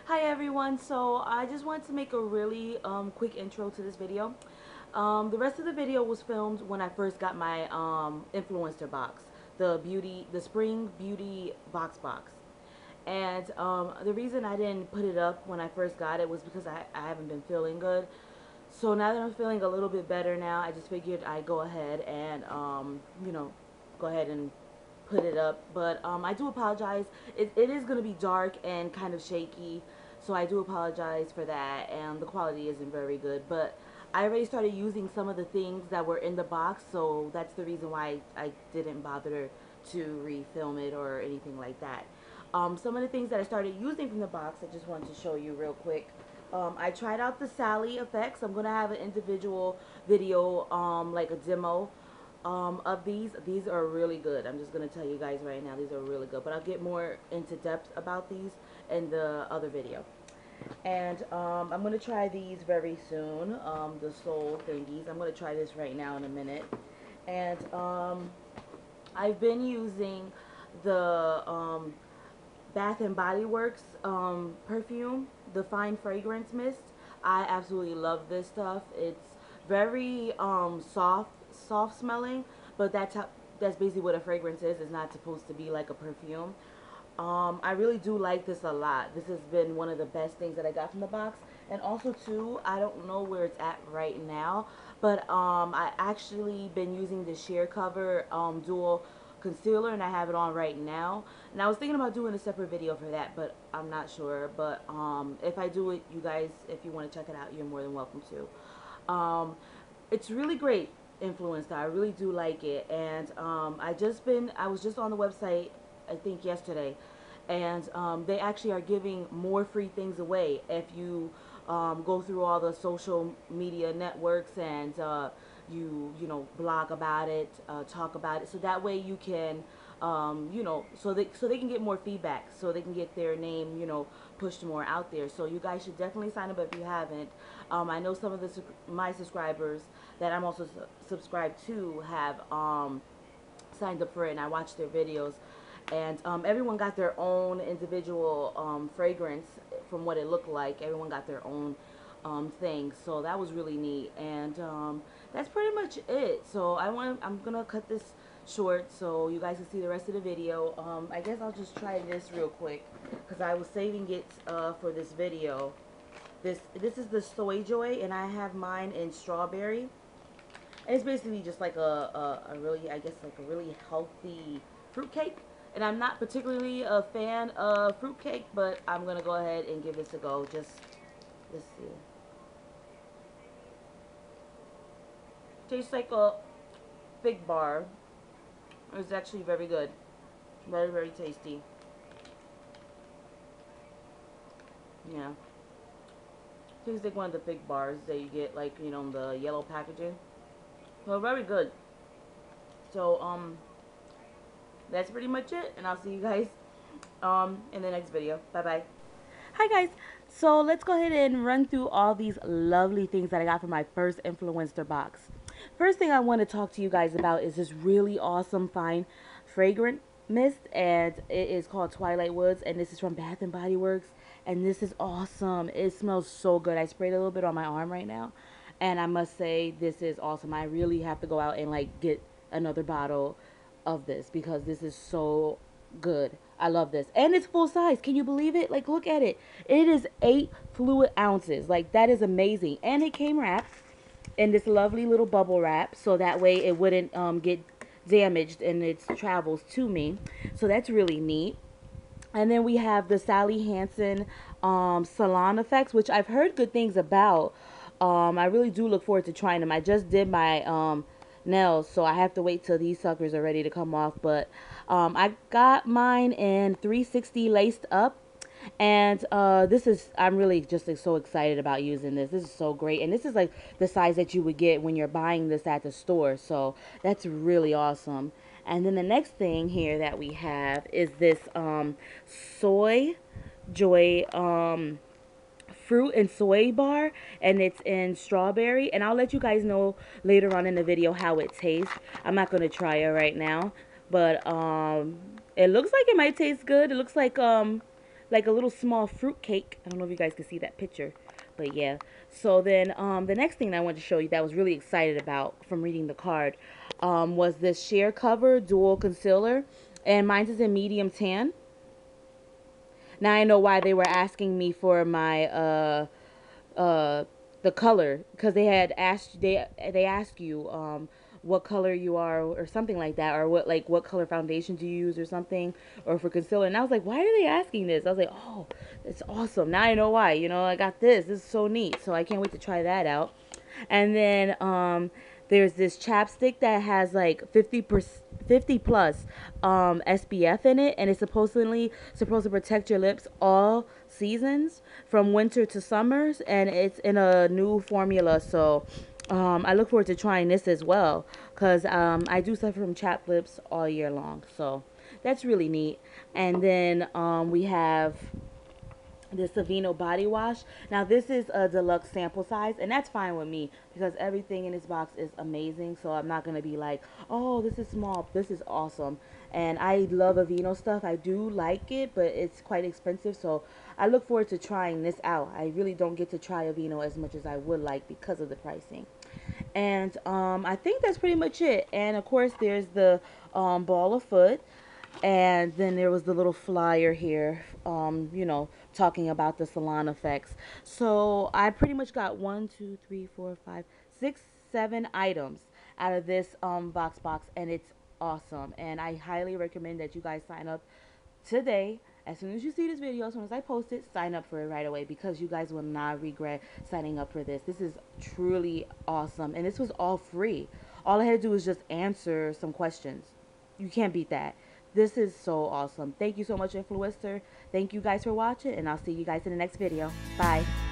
Hi everyone, so I just wanted to make a really quick intro to this video. The rest of the video was filmed when I first got my Influencer box, the Spring Beauty box. And the reason I didn't put it up when I first got it was because I haven't been feeling good. So now that I'm feeling a little bit better now, I just figured I'd go ahead and go ahead and put it up. But I do apologize. It is going to be dark and kind of shaky, so I do apologize for that, and the quality isn't very good. But I already started using some of the things that were in the box, so that's the reason why I didn't bother to refilm it or anything like that. Some of the things that I started using from the box, I just wanted to show you real quick. I tried out the Sally effects. I'm going to have an individual video, like a demo of these. These are really good. I'm just going to tell you guys right now, these are really good. But I'll get more into depth about these in the other video. And I'm going to try these very soon, the soul thingies. I'm going to try this right now in a minute. And I've been using the Bath and Body Works perfume, the Fine Fragrance Mist. I absolutely love this stuff. It's very soft smelling, but that's basically what a fragrance is. It's not supposed to be like a perfume. I really do like this a lot. This has been one of the best things that I got from the box. And also too, I don't know where it's at right now, but I actually been using the Sheer Cover dual concealer, and I have it on right now. And I was thinking about doing a separate video for that, but I'm not sure. But if I do it, you guys, if you want to check it out, you're more than welcome to. It's really great, Influenster. I really do like it. And I was just on the website, I think yesterday, and they actually are giving more free things away if you go through all the social media networks and you know, blog about it, talk about it, so that way you can so they can get more feedback, so they can get their name, pushed more out there. So you guys should definitely sign up if you haven't. I know some of my subscribers that I'm also subscribed to have signed up for it, and I watched their videos. And everyone got their own individual fragrance from what it looked like. Everyone got their own thing, so that was really neat. And that's pretty much it. So I'm gonna cut this short so you guys can see the rest of the video. I guess I'll just try this real quick because I was saving it for this video. This is the Soy Joy, and I have mine in strawberry. And it's basically just like a really, I guess, like a really healthy fruitcake. And I'm not particularly a fan of fruitcake, but I'm going to go ahead and give this a go. Just, let's see. Tastes like a fig bar. It's actually very good. Very, very tasty. Yeah. Tastes like one of the fig bars that you get, like, in the yellow packaging. So, very good. So, that's pretty much it, and I'll see you guys in the next video. Bye bye. Hi guys, so let's go ahead and run through all these lovely things that I got from my first Influencer box. First thing I want to talk to you guys about is this really awesome fine fragrant mist, and it is called Twilight Woods, and this is from Bath and Body Works, and this is awesome. It smells so good. I sprayed a little bit on my arm right now, and I must say this is awesome. I really have to go out and like get another bottle of this because this is so good. I love this, and it's full size. Can you believe it? Like, look at it. It is 8 fluid ounces. Like, that is amazing. And it came wrapped in this lovely little bubble wrap, so that way it wouldn't get damaged in its travels to me. So that's really neat. And then we have the Sally Hansen salon effects, which I've heard good things about. I really do look forward to trying them. I just did my nails, so I have to wait till these suckers are ready to come off. But I got mine in 360 laced up, and I'm really just like, so excited about using this. This is so great, and this is like the size that you would get when you're buying this at the store, so that's really awesome. And then the next thing here that we have is this Soy Joy fruit and soy bar, and it's in strawberry, and I'll let you guys know later on in the video how it tastes. I'm not going to try it right now, but it looks like it might taste good. It looks like like a little small fruit cake. I don't know if you guys can see that picture, but yeah. So then the next thing I wanted to show you that I was really excited about from reading the card was this Sheer Cover Dual Concealer, and mine is in medium tan. Now I know why they were asking me for my uh the color, because they had asked, they ask you what color you are or something like that, or what color foundation do you use or something, or for concealer. And I was like, why are they asking this? I was like, oh, it's awesome. Now I know why. You know, I got this is so neat, so I can't wait to try that out. And then there's this chapstick that has like 50 plus SPF in it, and it's supposedly supposed to protect your lips all seasons from winter to summers, and it's in a new formula. So I look forward to trying this as well, because I do suffer from chapped lips all year long, so that's really neat. And then we have this Aveeno body wash. Now this is a deluxe sample size, and that's fine with me because everything in this box is amazing. So I'm not gonna be like, oh, this is small. This is awesome. And I love Aveeno stuff. I do like it, but it's quite expensive. So I look forward to trying this out. I really don't get to try Aveeno as much as I would like because of the pricing. And I think that's pretty much it. And of course, there's the ball of foot. And then there was the little flyer here, you know, talking about the salon effects. So I pretty much got 1, 2, 3, 4, 5, 6, 7 items out of this box, and it's awesome. And I highly recommend that you guys sign up today. As soon as you see this video, as soon as I post it, sign up for it right away, because you guys will not regret signing up for this. This is truly awesome, and this was all free. All I had to do was just answer some questions. You can't beat that. This is so awesome. Thank you so much, Influencer. Thank you guys for watching, and I'll see you guys in the next video. Bye.